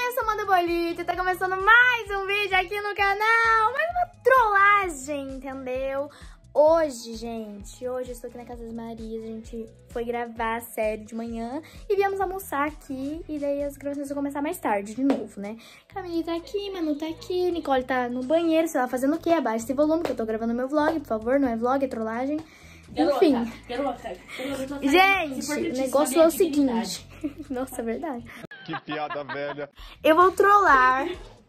eu sou Amanda Bolito e tá começando mais um vídeo aqui no canal. Mais uma trollagem, entendeu? Hoje, gente, hoje eu estou aqui na Casa das Marias. A gente foi gravar a série de manhã e viemos almoçar aqui. E daí as gravações vão começar mais tarde, de novo, né? Camille tá aqui, Manu tá aqui, Nicole tá no banheiro. Você tá fazendo o quê? Abaixa esse volume que eu tô gravando meu vlog, por favor. Não é vlog, é trollagem. Enfim. Gente, o negócio é o seguinte. Nossa, é verdade. Que piada velha. Eu vou trollar.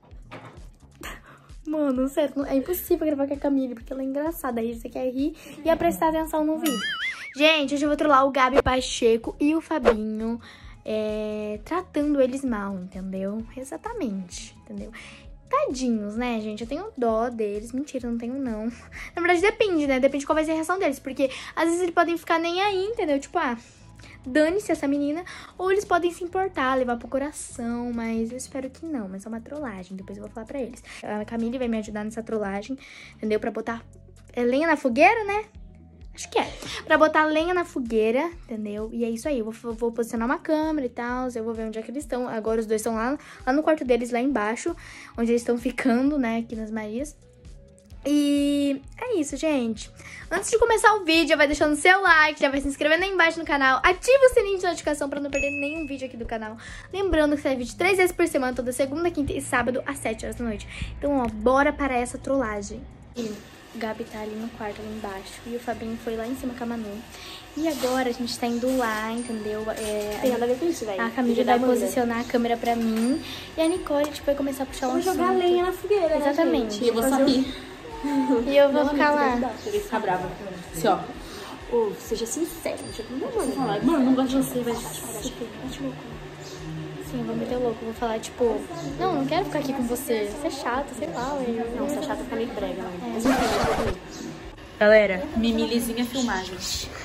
Mano, sério, é impossível gravar com a Camille, porque ela é engraçada. Aí você quer rir e ia prestar atenção no vídeo. Gente, hoje eu vou trollar o Gabi Pacheco e o Fabinho, tratando eles mal, entendeu? Exatamente, entendeu? Tadinhos, né, gente? Eu tenho dó deles. Mentira, não tenho, não. Na verdade, depende, né? Depende de qual vai ser a reação deles. Porque às vezes eles podem ficar nem aí, entendeu? Tipo, dane-se essa menina. Ou eles podem se importar, levar pro coração. Mas eu espero que não. Mas é uma trollagem. Depois eu vou falar pra eles. A Camille vai me ajudar nessa trollagem, entendeu? Pra botar lenha na fogueira, né? Acho que é. Pra botar lenha na fogueira, entendeu? E é isso aí. Eu vou posicionar uma câmera e tal. Eu vou ver onde é que eles estão. Agora os dois estão lá no quarto deles, lá embaixo. Onde eles estão ficando, né? Aqui nas Marias. E é isso, gente. Antes de começar o vídeo, já vai deixando seu like, já vai se inscrevendo aí embaixo no canal. Ativa o sininho de notificação pra não perder nenhum vídeo aqui do canal. Lembrando que sai vídeo 3 vezes por semana, toda segunda, quinta e sábado, às 7 horas da noite. Então, ó, bora para essa trollagem. O Gabi tá ali no quarto, ali embaixo. E o Fabinho foi lá em cima com a Manu. E agora a gente tá indo lá, entendeu? Tem nada a ver com isso, velho. A Camille vai posicionar a câmera pra mim. E a Nicole, tipo, vai começar a puxar um assunto. Vou jogar lenha na fogueira, exatamente. Né, gente? E eu vou sair. E eu vou ficar lá. Você vai ficar brava. Assim, ó. Seja sincero. Mano, não gosto de você, vai. Sim, eu vou meter louco. Vou falar, tipo, não quero ficar aqui com você. Você é chato, sei lá. Não, você é chato, fica meio brega, né? Mas Galera, Mimilizinha filmagem.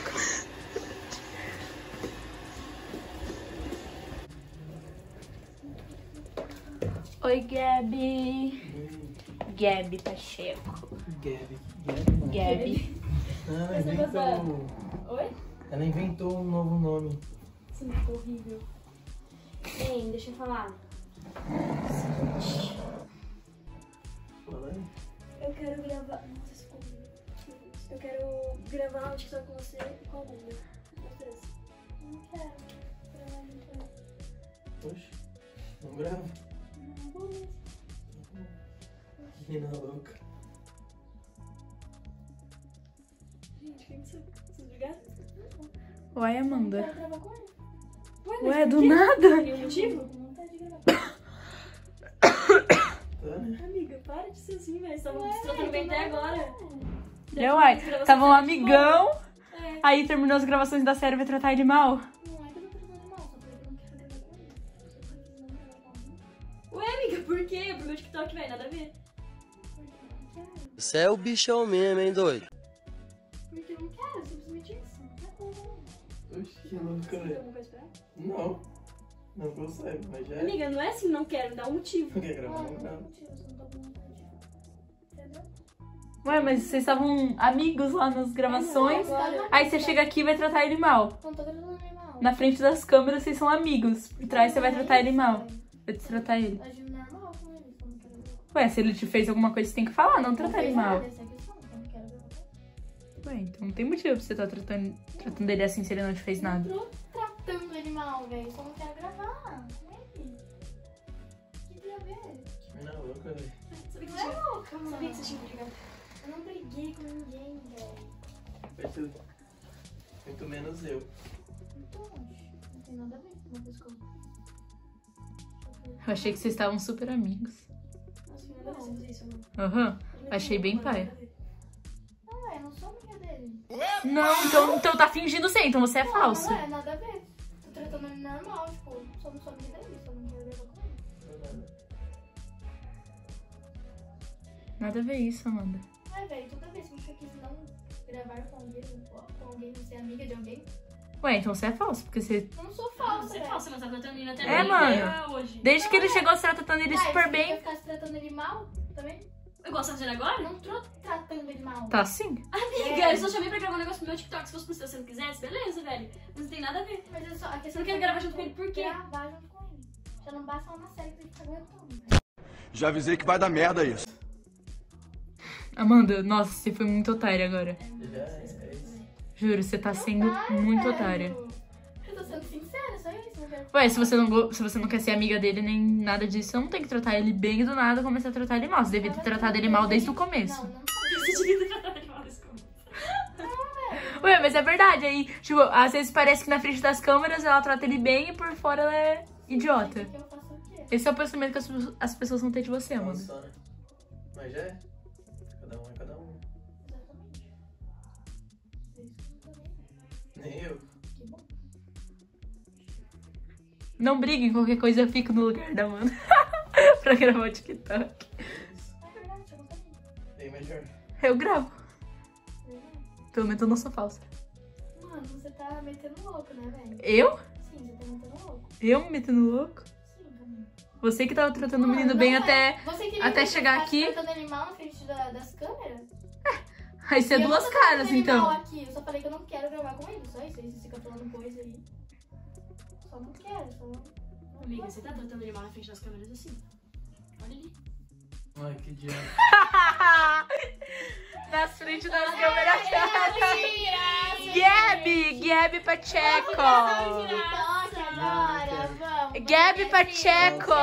Oi, Gabi. Gabi Pacheco. Gabi. Ela inventou um novo nome. Isso é muito horrível. Ei, deixa eu falar. Eu quero gravar. Nossa, desculpa. Eu quero gravar um TikTok com você e com a Bunda. Vocês. Não quero. Oxe, não grava. Não vou mesmo. Menina louca. Gente, quem que vocês ligaram? Uai, Eu Amanda. quero gravar com ele. Ué, do nada? Tem um motivo? Não vontade de gravar. Amiga, para de ser assim, velho. Você tava se tratando bem até agora. Uai, tava um amigão. É. Aí terminou as gravações da série e vai tratar ele mal. Não é que eu tô tratando mal, só porque eu não quero gravar com ele. Ué, amiga, por quê? Pro meu TikTok, velho, nada a ver. Você é o bichão mesmo, hein, doido? Porque eu não quero, simplesmente isso. Não é coisa, não. Oxe, que louca, Você tem velho. alguma coisa pra ela? Não. Não consegue, mas já é. Amiga, não é assim, não quero, dá um motivo. Não quer gravar, não grava. Entendeu? Ué, mas vocês estavam amigos lá nas gravações. Agora. Aí você chega aqui e vai tratar ele mal. Não tô tratando ele mal. Na frente das câmeras vocês são amigos. Por trás você vai tratar ele mal. Vai tratar ele. Tô agindo normal com ele, só não quero gravar. Ué, se ele te fez alguma coisa, você tem que falar, não tratar ele mal. Essa é a questão, só não quero gravar. Ué, então não tem motivo pra você estar tratando ele assim se ele não te fez nada. Não tô tratando ele mal, velho. Só não quero gravar. Que dia ver? Menina louca, velho. Sabia que Não é louca, mano. Sabia que você tinha brigado? Eu não briguei com ninguém, velho. Faz tudo. Muito menos eu. Então, não tem nada a ver com uma coisa que eu... Eu achei que vocês estavam super amigos. Nossa, não dá pra fazer isso, mano. Aham. Achei bem pai. Não, eu não sou amiga dele. Não, então tá fingindo ser, então você é falso. Não é, nada a ver. Tô tratando ele normal, tipo, só não sou amiga dele, só não quero gravar com ele. Nada a ver isso, Amanda. Ai, velho, toda vez que você quis não gravar com alguém, não ser amiga de alguém, Ué, então você é falso, porque você... eu não sou falsa, Você é velho. falsa, mas tá tratando ele até É, bem, mano. até hoje. Desde que ele chegou, você tá tratando ele super Você bem. vai ficar se tratando ele mal também? Igual você tá fazendo agora? Não tô tratando ele mal. Tá sim? Amiga, eu só chamei pra gravar um negócio pro meu TikTok. Se fosse pro seu, se você não quisesse, beleza, velho. Mas não tem nada a ver. Mas eu só, a Você questão não quer gravar junto com ele por quê? Gravar junto com ele. Já não basta uma série que fica aguentando. Já avisei que vai dar merda isso. Amanda, nossa, você foi muito otária agora. Já é isso. Juro, você tá sendo muito otária. Eu tô sendo sincera, só isso. Não quero... Ué, se você não quer ser amiga dele nem nada disso, você não tem que tratar ele bem e do nada começar a tratar ele mal. Você devia ter tratado ele mal desde o começo. Não. Você devia ter tratado ele mal nesse começo. Ué, mas é verdade. Aí, tipo, às vezes parece que na frente das câmeras ela trata ele bem e por fora ela é idiota. Eu faço o quê? Esse é o pensamento que as pessoas vão ter de você, Amanda. Só, né? Mas já é. Cada um é cada um. Exatamente. Nem eu. Que bom. Não briguem, qualquer coisa eu fico no lugar da Amanda. Pra gravar o TikTok. É verdade, eu gostaria. Bem melhor. Eu gravo. Pelo menos eu não sou falsa. Mano, você tá metendo louco, né, velho? Eu? Sim, você tá metendo louco. Eu me metendo louco? Sim, também. Você que tava tratando o Mano, menino não bem é. até Você queria até que eu chegar ficasse aqui. tratando animal na frente das câmeras? Aí você é E eu duas não tô tratando caras, animal então. Aqui. Eu só falei que eu não quero gravar com ele, só isso. Aí você fica falando coisa aí. Só não quero, só não... Amiga, você tá tratando animal na frente das câmeras assim? Olha ali. Ai, que diabo. Na frente das câmeras. Mentira! Gabi Pacheco. TikTok agora, vamos. Gabi Pacheco.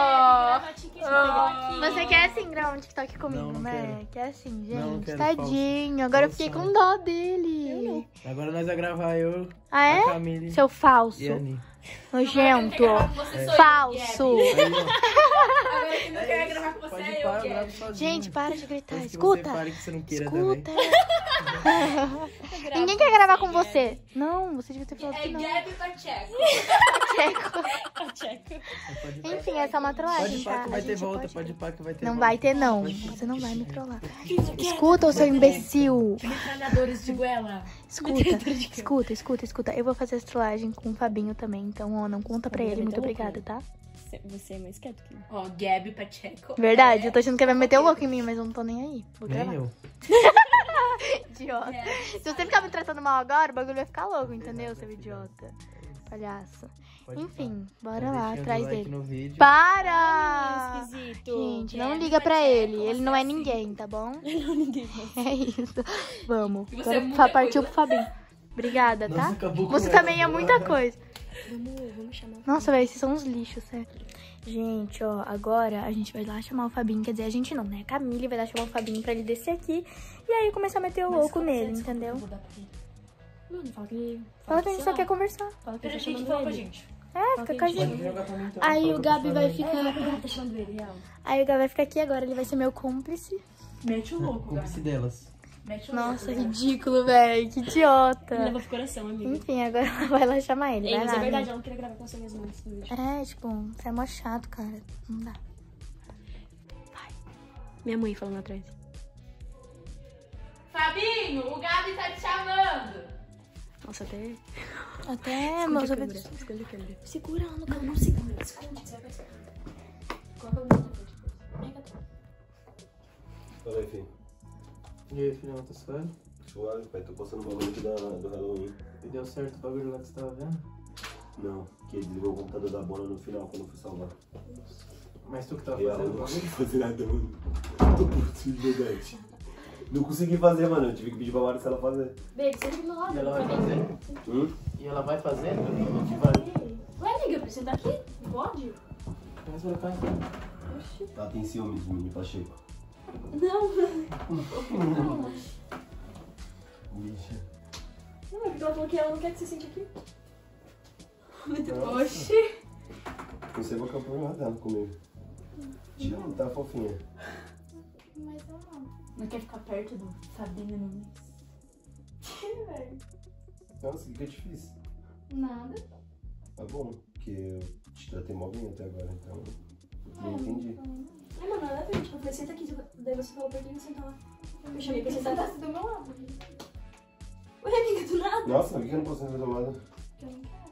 Você quer assim gravar um TikTok comigo, Não né? Quer assim, gente. Não, quero Tadinho. Agora eu fiquei com dó dele. Agora nós vamos gravar eu, Ah, a é? Camille Seu falso. e a Ani. Nojento. Você sou Falso. Aí, ó. Agora que não quer gravar com você, Pode eu parar, eu quero. gravo sozinho. Gente, para de gritar. Antes que Escuta. Você pare que você não queira Escuta. também. Ninguém quer gravar com você. Não, você devia ter falado que não. Gabi Pacheco. Pacheco. Pode Enfim, essa é uma trollagem, Pode ir tá? pá que vai A ter gente volta, pode- pode ir pá que vai ter Não volta. vai ter, não. Você não vai me trollar. Escuta, ô seu imbecil. Metralhadores de goela. Escuta. Eu vou fazer essa trollagem com o Fabinho também. Então, ó, não conta pra ele. Muito obrigada, tá? Você é mais quieto que eu. Ó, Gabi Pacheco. Verdade, eu tô achando que ele vai meter o louco em mim, mas eu não tô nem aí. Vou gravar. Nem eu. Idiota. Se você ficar me tratando mal agora, o bagulho vai ficar louco, entendeu, seu idiota? Palhaço. Pode ir Enfim, pá. bora Vai lá, deixando atrás o like dele. no vídeo. Para! Esquisito. Gente, não Gabi liga pra Pacheco, ele. Ele não é você assim. ninguém, tá bom? Não, ninguém. É isso. Vamos. E você é Agora muita partiu coisa. pro Fabinho. Obrigada, Nossa, tá? acabou com Você essa, também é muita coisa. Vamos chamar. Nossa, velho, esses são uns lixos, sério. Gente, ó, agora a gente vai lá chamar o Fabinho. Quer dizer, a gente não, né? A Camille vai lá chamar o Fabinho pra ele descer aqui. E aí começar a meter o louco nele, entendeu? Não fala que ele... Fala que a gente só quer conversar. Fala que ele tá Gente, chamando fala com a ele. gente. É, fica com a Pode gente. jogar pra mim então. Aí Fala o que eu tô Gabi vai falando. ficar... Tá chamando ele, real. Aí o Gabi vai ficar aqui agora, ele vai ser meu cúmplice. Mete o louco, Gabi. Cúmplice delas. Mete o louco. Nossa, ridículo, velho. Que idiota. Me leva pro coração, amigo. Enfim, agora ela vai lá chamar ele. Ei, Vai mas lá, é verdade, amigo. ela não queria gravar com você mesmo antes do vídeo. É, tipo, você é mó chato, cara. Não dá. Minha mãe falando atrás. Fabinho, o Gabi tá te chamando. Nossa, até... Até, Esconde meus a ouvidos. câmera, esconde a câmera. Segurando, calma. Não segura, esconde, você vai pra esconde. Coloca o vídeo depois. Pega tudo. Fala aí, filho. E aí, filhão, tá suave? Suave, pai. Tô postando o bagulho aqui do Halloween. E deu certo o bagulho lá que você tava vendo? Não, que ele desligou o computador da Bona no final, quando eu fui salvar. Mas tu que tava Real, fazendo não o consegui bagulho? fazer nada, mano. Tô puto, de verdade. Não consegui fazer, mano. Eu tive que pedir pra Marcela fazer. Baby, senta aqui do meu lado. E ela vai fazer? Hum? E ela vai fazer? A gente vai. Ué, amiga, pra sentar aqui? Pode? Mas pra cá então. Ela tem ciúmes do menino Pacheco. Não. Bicha. Não, é porque ela falou que ela não quer que você sente aqui. Oxi. Você vai campeonato dela comigo. Te amo, tá fofinha. Mas eu não. Não quer ficar perto do Fabinho Nunes? Nossa, o que eu te fiz? Nada. Tá bom, porque eu te tratei mal bem até agora, então. Não entendi. Ai, mano, nada a ver. Tipo, eu falei, senta aqui. Daí você falou pra ele sentar lá. Eu chamei pra você Você sentar. tá do meu lado. Ué, amiga, do nada. Nossa, por que eu não posso ser do lado? Eu não quero.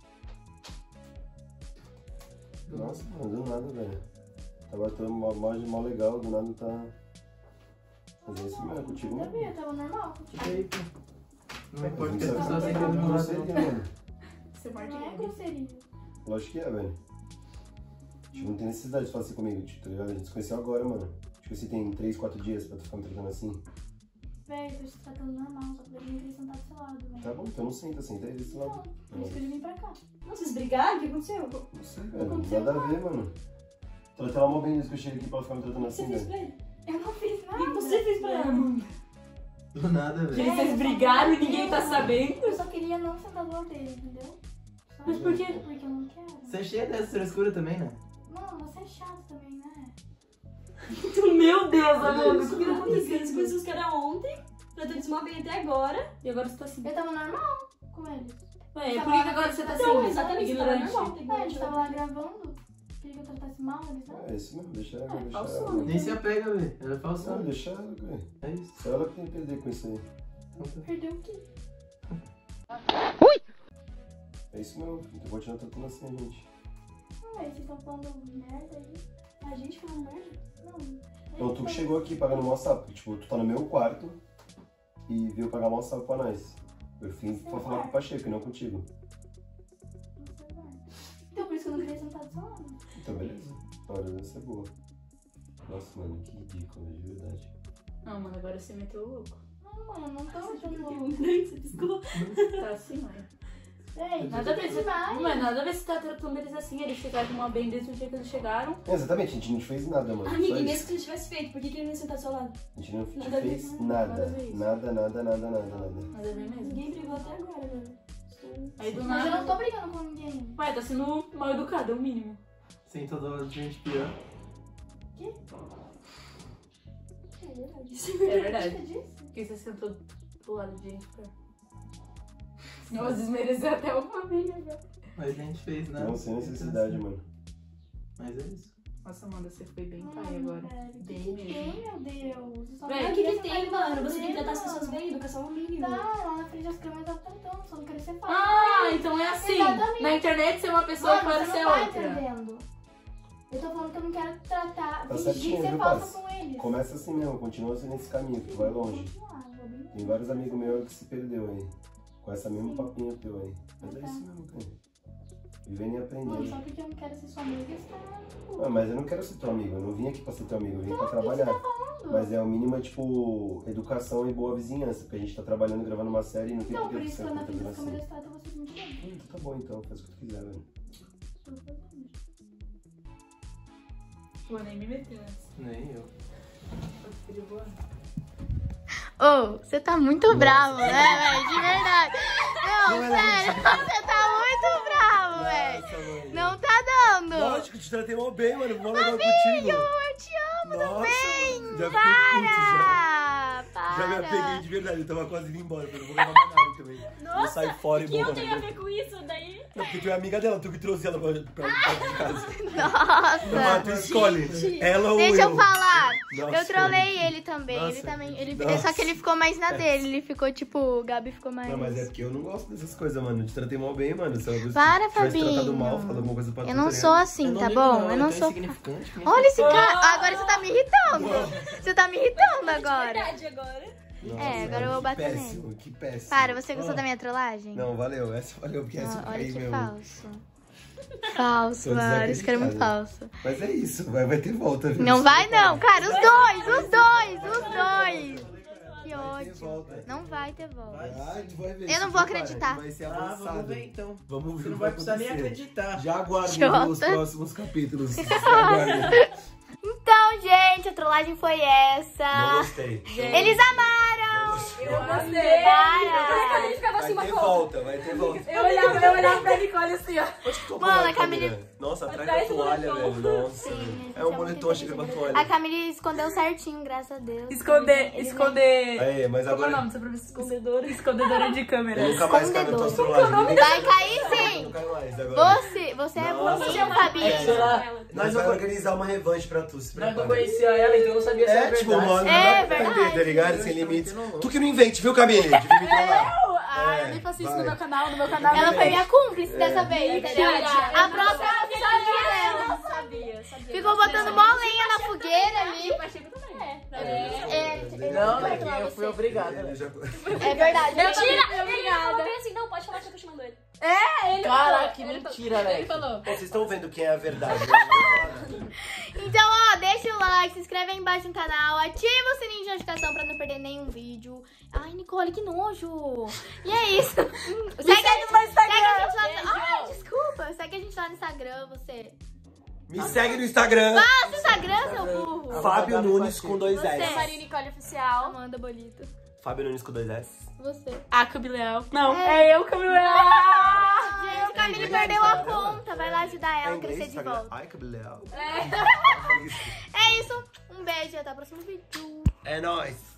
Nossa, mano, do nada, velho. Tava tão mó legal, do nada tá. Fazer isso mesmo, contigo Sabia, mesmo. tava normal. E aí, pô? Não é Mas porque não as sabe pessoas que têm é do meu lado. grosseria, mano. Você morde Não é ele. grosseria. Lógico que é, velho. Tipo, não tem necessidade de falar assim comigo, tipo, tá ligado? A gente se conheceu agora, mano. Tipo assim, tem 3, 4 dias pra tu ficar me tratando assim. Véi, eu tô te tratando normal, só que eu queria sentar do seu lado, velho. Tá bom, então não senta aí desse lado. Por isso que eu vim pra cá. Não, vocês brigaram? O que aconteceu? Não sei, velho. Nada a ver, mano. Tratar ela mal bem desde que eu cheguei aqui pra ela ficar me tratando O que você assim, fez velho. pra ele? Eu não fiz nada. O que você fez pra ela? Do nada, velho. Vocês brigaram e ninguém tá sabendo. Eu só queria não sentar do lado dele, entendeu? Só Mas por quê? Porque eu não quero. Você é cheia dessa frescura também, né? Mano, você é chato também, né? Meu Deus, amor. O que tá acontecendo? Você conheceu os caras ontem, tratou eles mal bem até agora. E agora você tá assim. Eu tava normal com eles. Ué, por que agora você tá assim? Então, exatamente, você tava ignorante? normal. A gente tava lá gravando. Queria que eu tratasse mal eles, não? É isso mesmo, deixa ela, deixa falso, ela. Nem se apega, velho. Ela é Não, falsão. deixa ela, velho. É isso. Só ela que tem que perder com isso aí. Perdeu o quê? É isso mesmo, tem que continuar tratando assim a gente. Ah, vocês estão falando merda aí. A gente falou merda? Não. Então tu que chegou aqui pagando mal sapo, tipo, tu tá no meu quarto e veio pagar mal sapo pra nós. Eu vim pra falar com o Pacheco e não contigo. Não sei lá. Então por isso que eu não queria sentar do seu lado. Então beleza, a hora deve ser boa. Nossa, mano, que ridículo, de verdade. Não, mano, agora você meteu o louco. Não, mano, não tô achando louco. Você piscou. Tá assim, mano. Ei, Nada a ver, você, demais. mano, nada a ver se tá tratando eles assim. Eles chegaram mal bem desde o dia que eles chegaram. Exatamente, a gente não fez nada, mano. Amiga, só e isso. mesmo que ele tivesse feito, por que ele não ia sentar do seu lado? A gente não Nada a ver, fez nada nada. a ver isso. Nada. Nada a ver mesmo. Ninguém brigou até agora, mano. Aí do Mas eu não nada. tô brigando com ninguém. Ué, tá sendo mal educado, é o mínimo. Sem toda hora de gente pior. É verdade. É verdade. Você disse? Por que você sentou do lado de gente, cara? Nossa, desmereceu até a família, velho. Mas a gente fez nada. Não, sem necessidade, mano. Mas é isso. Nossa, Amanda, você foi bem pai Ai, agora. velho, Bem que mesmo. tem, meu Deus? Eu só Véi, quero O que você tem, falar mano? Você tem que tratar as mano. pessoas bem, educação mínima. Tá, lá na frente das câmeras tá tentando, só não quero ser pai. Ah, então é assim. Exatamente. Na internet ser uma pessoa Mano, pode você ser não tá outra. entendendo. Eu tô falando que eu não quero tratar, Tá fingir certinho, ser viu, falsa parça? com eles. Começa assim mesmo, continua assim nesse caminho, que tu vai longe. Tem vários amigos meus que se perdeu aí. Com essa mesma papinha teu aí. Mas é isso mesmo, cara. Vivendo e Mano, aprendendo. só porque eu não quero ser sua amiga, está... Ah, mas eu não quero ser teu amigo, eu não vim aqui pra ser teu amigo, eu vim pra Então, o que você trabalhar. tá falando? Mas é o mínimo, tipo, educação e boa vizinhança, porque a gente tá trabalhando e gravando uma série e não tem Então, por por que isso você que eu na tá frente fazendo das assim. câmeras trata vocês muito bem. Então tá bom então, faz o que tu quiser, velho. Vou nem me meter antes. Nem eu. Ô, você tá muito bravo, né, velho? De verdade. Não, sério, você tá muito bravo, velho. Não tá dando. Lógico, te tratei mal bem, mano. Vou legal contigo. Eu te amo, Nossa, bem. mano, já fiquei puto já. Para. Já me apeguei de verdade, eu tava quase indo embora, eu não vou levar mais nada também. Vou sair fora e O que eu vou. tenho a ver com isso daí? Não, porque tu é amiga dela, tu que trouxe ela pra casa. Nossa. Não, tu escolhe. Ela ou Deixa eu. eu falar. Nossa, Eu trolei ele também. Nossa. Ele também. Nossa. Só que ele ficou mais na dele. Ele ficou tipo. O Gabi ficou mais. Não, mas é porque eu não gosto dessas coisas, mano. Eu te tratei mal bem, mano. Se eu Para, tivesse tratado Fabinho. mal, falado alguma coisa pra tu, Eu não tá sou ligado? assim, tá bom? Eu não sou. Insignificante. Olha esse cara. Agora você tá me irritando. Você tá me irritando agora. Verdade agora. Nossa, É, agora eu vou que bater péssimo, que péssimo. Para, você gostou Ó. da minha trollagem? Não, valeu. Essa valeu, porque essa eu Olha caí que mesmo. falso. Falso, Tô mano. Esse cara é muito desacreditado. falso. Mas é isso, vai ter volta. viu? Não vai não, cara. Os dois. Que Vai ter ódio. volta. Não vai ter volta. Ai, tu vai ver. Eu não se vou prepara, acreditar. que Vai ser Ah, avançado. vamos ver então. Vamos ver Você o não que vai precisar nem acontecer. acreditar. Já aguardem Jota. os próximos capítulos. Aguardem. Então, gente, a trollagem foi essa. Não gostei. Eles amaram. Eu gostei. Para. Ele ficava assim, Vai uma ter volta, vai ter volta. Eu olhava pra Nicole assim, ó. Mano, a Camille... Nossa, atrás da Atrás do toalha, moletom. velho. Nossa. Sim, É um moletom, achei que era uma toalha. A Camille escondeu certinho, graças a Deus. Esconder. Aí, mas Qual é o agora... nome dessa professora? Escondedora. Escondedora de Eu câmeras. nunca mais caio na tua Escondedor. trollagem. Vai cair sim. Não cai mais agora. Você é Nossa. burrinho, Fabinho. Nós vamos organizar uma revanche pra tu, se Nós não prepara. conhecia ela, então eu não sabia se era É, verdade. tipo, mano, não É dá pra verdade. entender, tá ligado? Sem limites. Não. Tu que não invente, viu, Camille? De vir me trollar. Ah, eu É, nem faço isso vai. no meu canal. No meu canal Ela não foi tem. minha cúmplice dessa vez, entendeu? Mentira. A próxima é a filha dela. Sabia. Ficou botando mó lenha na fogueira ali. O Pacheco também. Não, é que eu fui obrigada. Ele já- É verdade. Mentira! Obrigada. Eu falei assim, não, pode falar que eu tô chamando ele. Caraca, que mentira, Ele velho. falou. Vocês estão vendo quem é a verdade. Então, ó, deixa o like, se inscreve aí embaixo no canal, ativa o sininho de notificação pra não perder nenhum vídeo. Ai, Nicole, que nojo. E é isso. Segue a gente no Instagram. Ai, desculpa. Segue a gente lá no Instagram, você. Me segue no Instagram. Nossa, Instagram, seu burro. Fábio Nunes com 2 Você. S. Maria Nicole Oficial. Amanda Bolito. Fábio Nunes com 2 S. Você. A Camila. Não, é eu, Camila. Gente, a Camille perdeu a conta. Vai lá ajudar ela a crescer de volta. Ai, que legal. É isso. Um beijo e até o próximo vídeo. É nóis.